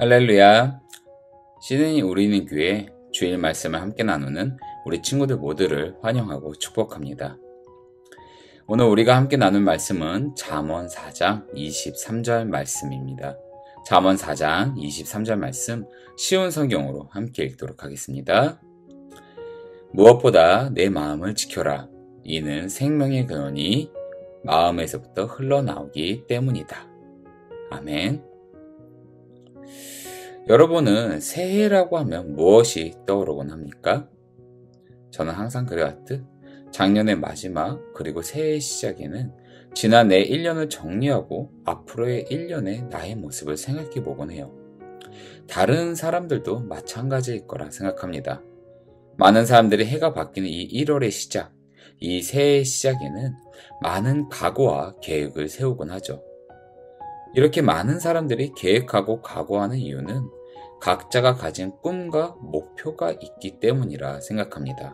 할렐루야. 시드니 우리는 교회 주일 말씀을 함께 나누는 우리 친구들 모두를 환영하고 축복합니다. 오늘 우리가 함께 나눌 말씀은 잠언 4장 23절 말씀입니다. 잠언 4장 23절 말씀 쉬운 성경으로 함께 읽도록 하겠습니다. 무엇보다 내 마음을 지켜라. 이는 생명의 근원이 마음에서부터 흘러나오기 때문이다. 아멘. 여러분은 새해라고 하면 무엇이 떠오르곤 합니까? 저는 항상 그래왔듯 작년의 마지막 그리고 새해의 시작에는 지난 내 1년을 정리하고 앞으로의 1년의 나의 모습을 생각해 보곤 해요. 다른 사람들도 마찬가지일 거라 생각합니다. 많은 사람들이 해가 바뀌는 이 1월의 시작, 이 새해의 시작에는 많은 각오와 계획을 세우곤 하죠. 이렇게 많은 사람들이 계획하고 각오하는 이유는 각자가 가진 꿈과 목표가 있기 때문이라 생각합니다.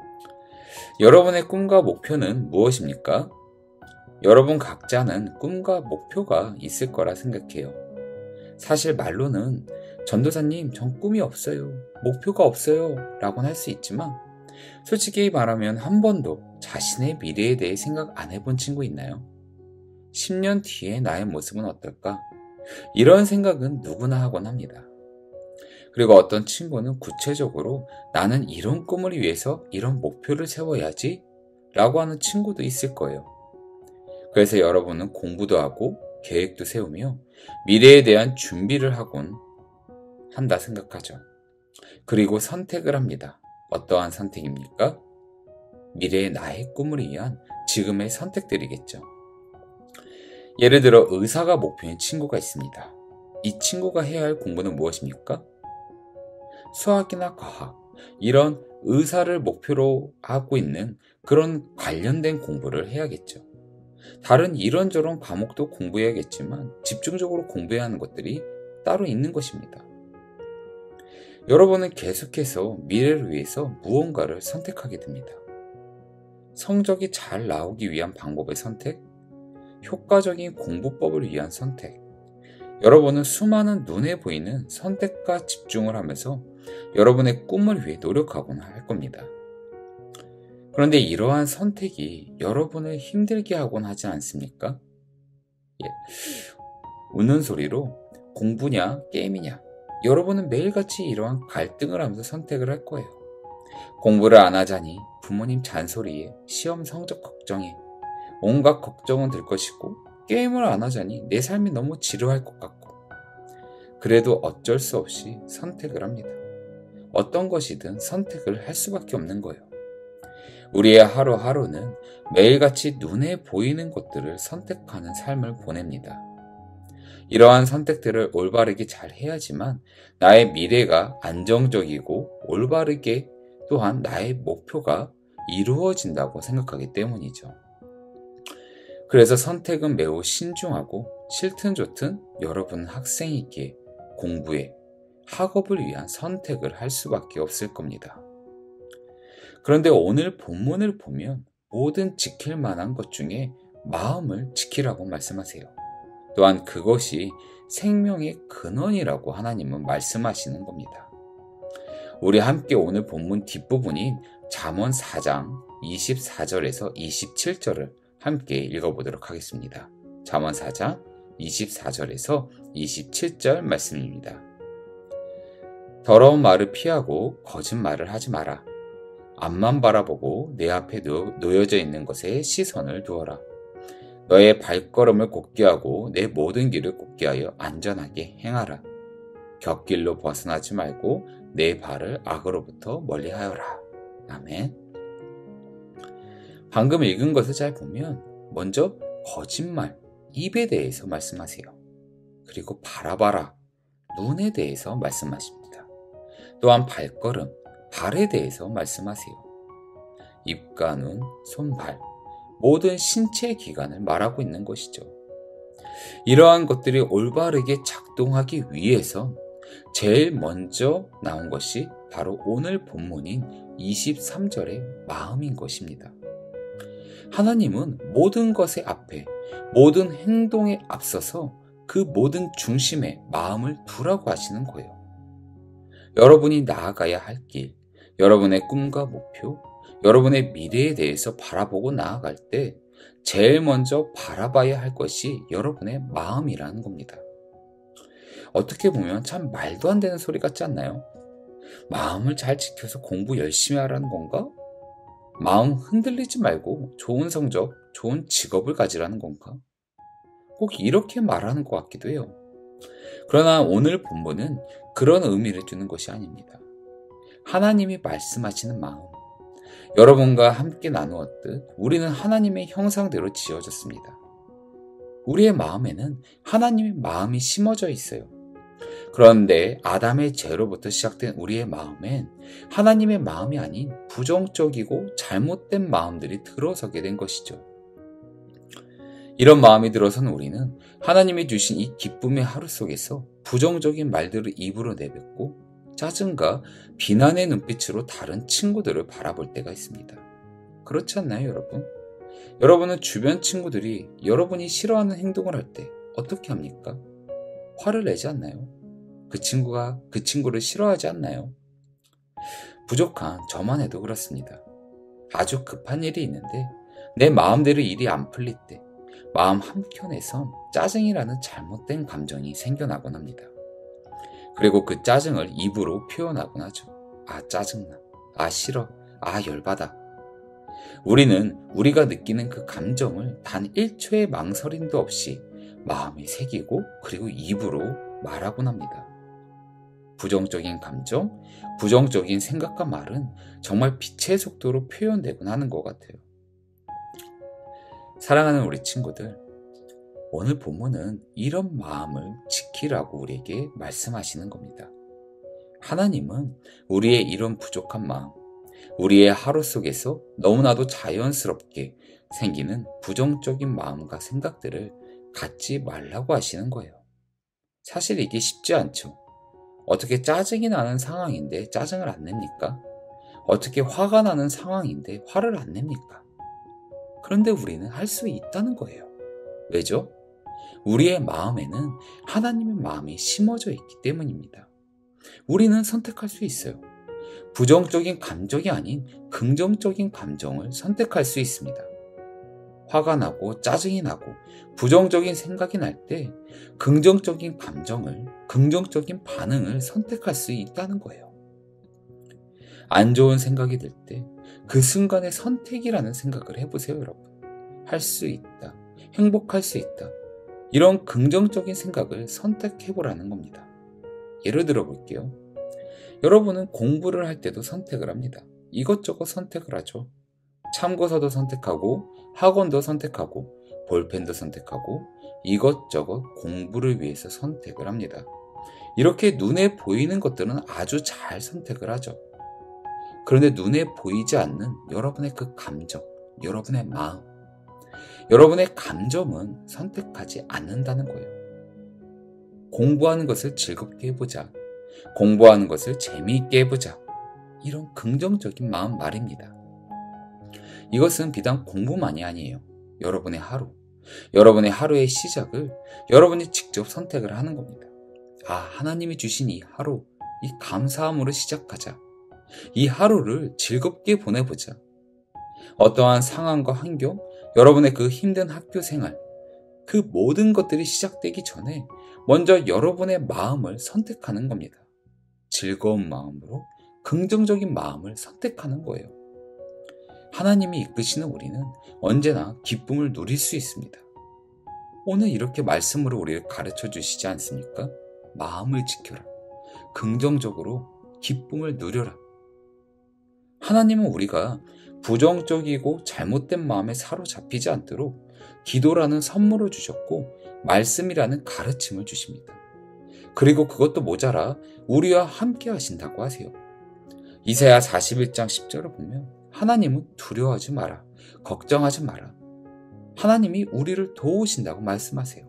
여러분의 꿈과 목표는 무엇입니까? 여러분 각자는 꿈과 목표가 있을 거라 생각해요. 사실 말로는 전도사님, 전 꿈이 없어요. 목표가 없어요. 라고는 할 수 있지만 솔직히 말하면 한 번도 자신의 미래에 대해 생각 안 해본 친구 있나요? 10년 뒤에 나의 모습은 어떨까? 이런 생각은 누구나 하곤 합니다. 그리고 어떤 친구는 구체적으로 나는 이런 꿈을 위해서 이런 목표를 세워야지 라고 하는 친구도 있을 거예요. 그래서 여러분은 공부도 하고 계획도 세우며 미래에 대한 준비를 하곤 한다 생각하죠. 그리고 선택을 합니다. 어떠한 선택입니까? 미래의 나의 꿈을 위한 지금의 선택들이겠죠. 예를 들어 의사가 목표인 친구가 있습니다. 이 친구가 해야 할 공부는 무엇입니까? 수학이나 과학, 이런 의사를 목표로 하고 있는 그런 관련된 공부를 해야겠죠. 다른 이런저런 과목도 공부해야겠지만 집중적으로 공부해야 하는 것들이 따로 있는 것입니다. 여러분은 계속해서 미래를 위해서 무언가를 선택하게 됩니다. 성적이 잘 나오기 위한 방법의 선택, 효과적인 공부법을 위한 선택. 여러분은 수많은 눈에 보이는 선택과 집중을 하면서 여러분의 꿈을 위해 노력하곤 할 겁니다. 그런데 이러한 선택이 여러분을 힘들게 하곤 하지 않습니까? 우는 소리로 공부냐 게임이냐, 여러분은 매일같이 이러한 갈등을 하면서 선택을 할 거예요. 공부를 안 하자니 부모님 잔소리에, 시험 성적 걱정에 온갖 걱정은 들 것이고, 게임을 안 하자니 내 삶이 너무 지루할 것 같고, 그래도 어쩔 수 없이 선택을 합니다. 어떤 것이든 선택을 할 수밖에 없는 거예요. 우리의 하루하루는 매일같이 눈에 보이는 것들을 선택하는 삶을 보냅니다. 이러한 선택들을 올바르게 잘 해야지만 나의 미래가 안정적이고 올바르게, 또한 나의 목표가 이루어진다고 생각하기 때문이죠. 그래서 선택은 매우 신중하고 싫든 좋든 여러분은 학생이기에 공부에, 학업을 위한 선택을 할 수밖에 없을 겁니다. 그런데 오늘 본문을 보면 모든 지킬 만한 것 중에 마음을 지키라고 말씀하세요. 또한 그것이 생명의 근원이라고 하나님은 말씀하시는 겁니다. 우리 함께 오늘 본문 뒷부분인 잠언 4장 24절에서 27절을 함께 읽어보도록 하겠습니다. 잠언 4장 24절에서 27절 말씀입니다. 더러운 말을 피하고 거짓말을 하지 마라. 앞만 바라보고 내 앞에 놓여져 있는 것에 시선을 두어라. 너의 발걸음을 곧게 하고 내 모든 길을 곧게 하여 안전하게 행하라. 곁길로 벗어나지 말고 내 발을 악으로부터 멀리하여라. 아멘. 방금 읽은 것을 잘 보면 먼저 거짓말, 입에 대해서 말씀하세요. 그리고 바라봐라, 눈에 대해서 말씀하십니다. 또한 발걸음, 발에 대해서 말씀하세요. 입과 눈, 손, 발, 모든 신체 기관을 말하고 있는 것이죠. 이러한 것들이 올바르게 작동하기 위해서 제일 먼저 나온 것이 바로 오늘 본문인 23절의 마음인 것입니다. 하나님은 모든 것의 앞에, 모든 행동에 앞서서 그 모든 중심에 마음을 두라고 하시는 거예요. 여러분이 나아가야 할 길, 여러분의 꿈과 목표, 여러분의 미래에 대해서 바라보고 나아갈 때 제일 먼저 바라봐야 할 것이 여러분의 마음이라는 겁니다. 어떻게 보면 참 말도 안 되는 소리 같지 않나요? 마음을 잘 지켜서 공부 열심히 하라는 건가? 마음 흔들리지 말고 좋은 성적, 좋은 직업을 가지라는 건가? 꼭 이렇게 말하는 것 같기도 해요. 그러나 오늘 본문은 그런 의미를 두는 것이 아닙니다. 하나님이 말씀하시는 마음, 여러분과 함께 나누었듯 우리는 하나님의 형상대로 지어졌습니다. 우리의 마음에는 하나님의 마음이 심어져 있어요. 그런데 아담의 죄로부터 시작된 우리의 마음엔 하나님의 마음이 아닌 부정적이고 잘못된 마음들이 들어서게 된 것이죠. 이런 마음이 들어선 우리는 하나님이 주신 이 기쁨의 하루 속에서 부정적인 말들을 입으로 내뱉고 짜증과 비난의 눈빛으로 다른 친구들을 바라볼 때가 있습니다. 그렇지 않나요, 여러분? 여러분은 주변 친구들이 여러분이 싫어하는 행동을 할 때 어떻게 합니까? 화를 내지 않나요? 그 친구가 그 친구를 싫어하지 않나요? 부족한 저만 해도 그렇습니다. 아주 급한 일이 있는데 내 마음대로 일이 안 풀릴 때 마음 한켠에선 짜증이라는 잘못된 감정이 생겨나곤 합니다. 그리고 그 짜증을 입으로 표현하곤 하죠. 아, 짜증나. 아, 싫어. 아, 열받아. 우리는 우리가 느끼는 그 감정을 단 1초의 망설임도 없이 마음에 새기고 그리고 입으로 말하곤 합니다. 부정적인 감정, 부정적인 생각과 말은 정말 빛의 속도로 표현되곤 하는 것 같아요. 사랑하는 우리 친구들, 오늘 본문은 이런 마음을 지키라고 우리에게 말씀하시는 겁니다. 하나님은 우리의 이런 부족한 마음, 우리의 하루 속에서 너무나도 자연스럽게 생기는 부정적인 마음과 생각들을 갖지 말라고 하시는 거예요. 사실 이게 쉽지 않죠. 어떻게 짜증이 나는 상황인데 짜증을 안 냅니까? 어떻게 화가 나는 상황인데 화를 안 냅니까? 그런데 우리는 할 수 있다는 거예요. 왜죠? 우리의 마음에는 하나님의 마음이 심어져 있기 때문입니다. 우리는 선택할 수 있어요. 부정적인 감정이 아닌 긍정적인 감정을 선택할 수 있습니다. 화가 나고 짜증이 나고 부정적인 생각이 날 때 긍정적인 감정을, 긍정적인 반응을 선택할 수 있다는 거예요. 안 좋은 생각이 들 때 그 순간의 선택이라는 생각을 해보세요, 여러분. 할 수 있다. 행복할 수 있다. 이런 긍정적인 생각을 선택해보라는 겁니다. 예를 들어 볼게요. 여러분은 공부를 할 때도 선택을 합니다. 이것저것 선택을 하죠. 참고서도 선택하고 학원도 선택하고 볼펜도 선택하고 이것저것 공부를 위해서 선택을 합니다. 이렇게 눈에 보이는 것들은 아주 잘 선택을 하죠. 그런데 눈에 보이지 않는 여러분의 그 감정, 여러분의 마음, 여러분의 감정은 선택하지 않는다는 거예요. 공부하는 것을 즐겁게 해보자. 공부하는 것을 재미있게 해보자. 이런 긍정적인 마음 말입니다. 이것은 비단 공부만이 아니에요. 여러분의 하루, 여러분의 하루의 시작을 여러분이 직접 선택을 하는 겁니다. 아, 하나님이 주신 이 하루, 이 감사함으로 시작하자. 이 하루를 즐겁게 보내보자. 어떠한 상황과 환경, 여러분의 그 힘든 학교 생활, 그 모든 것들이 시작되기 전에 먼저 여러분의 마음을 선택하는 겁니다. 즐거운 마음으로 긍정적인 마음을 선택하는 거예요. 하나님이 이끄시는 우리는 언제나 기쁨을 누릴 수 있습니다. 오늘 이렇게 말씀으로 우리를 가르쳐 주시지 않습니까? 마음을 지켜라. 긍정적으로 기쁨을 누려라. 하나님은 우리가 부정적이고 잘못된 마음에 사로잡히지 않도록 기도라는 선물을 주셨고 말씀이라는 가르침을 주십니다. 그리고 그것도 모자라 우리와 함께 하신다고 하세요. 이사야 41장 10절을 보면 하나님은 두려워하지 마라. 걱정하지 마라. 하나님이 우리를 도우신다고 말씀하세요.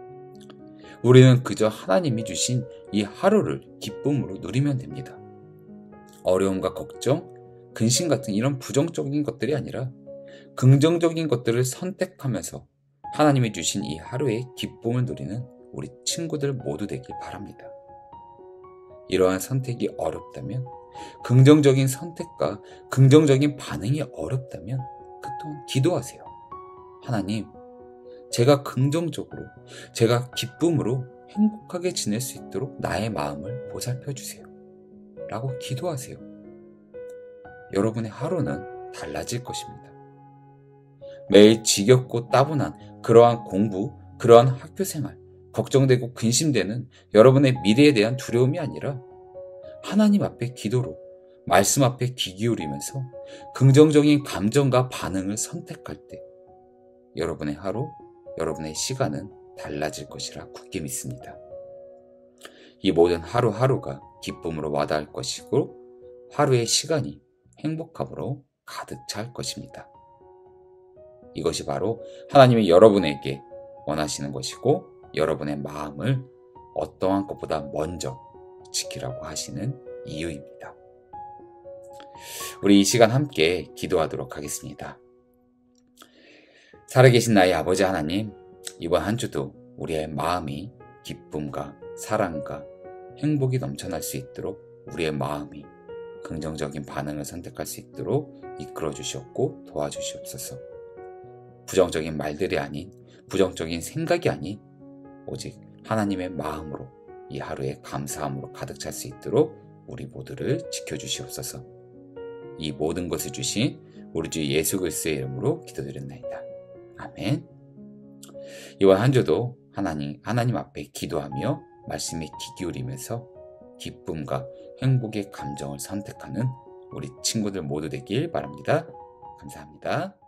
우리는 그저 하나님이 주신 이 하루를 기쁨으로 누리면 됩니다. 어려움과 걱정, 근심 같은 이런 부정적인 것들이 아니라 긍정적인 것들을 선택하면서 하나님이 주신 이 하루의 기쁨을 누리는 우리 친구들 모두 되길 바랍니다. 이러한 선택이 어렵다면, 긍정적인 선택과 긍정적인 반응이 어렵다면 그 또한 기도하세요. 하나님, 제가 긍정적으로, 제가 기쁨으로 행복하게 지낼 수 있도록 나의 마음을 보살펴 주세요. 라고 기도하세요. 여러분의 하루는 달라질 것입니다. 매일 지겹고 따분한 그러한 공부, 그러한 학교 생활, 걱정되고 근심되는 여러분의 미래에 대한 두려움이 아니라 하나님 앞에 기도로, 말씀 앞에 귀 기울이면서 긍정적인 감정과 반응을 선택할 때 여러분의 하루, 여러분의 시간은 달라질 것이라 굳게 믿습니다. 이 모든 하루하루가 기쁨으로 와닿을 것이고 하루의 시간이 행복함으로 가득 찰 것입니다. 이것이 바로 하나님이 여러분에게 원하시는 것이고 여러분의 마음을 어떠한 것보다 먼저 지키라고 하시는 이유입니다. 우리 이 시간 함께 기도하도록 하겠습니다. 살아계신 나의 아버지 하나님, 이번 한 주도 우리의 마음이 기쁨과 사랑과 행복이 넘쳐날 수 있도록 우리의 마음이 긍정적인 반응을 선택할 수 있도록 이끌어 주시옵고 도와주시옵소서. 부정적인 말들이 아닌, 부정적인 생각이 아닌 오직 하나님의 마음으로 이 하루에 감사함으로 가득 찰 수 있도록 우리 모두를 지켜주시옵소서. 이 모든 것을 주신 우리 주 예수 그리스도의 이름으로 기도드렸나이다. 아멘. 이번 한 주도 하나님 앞에 기도하며 말씀에 귀 기울이면서 기쁨과 행복의 감정을 선택하는 우리 친구들 모두 되길 바랍니다. 감사합니다.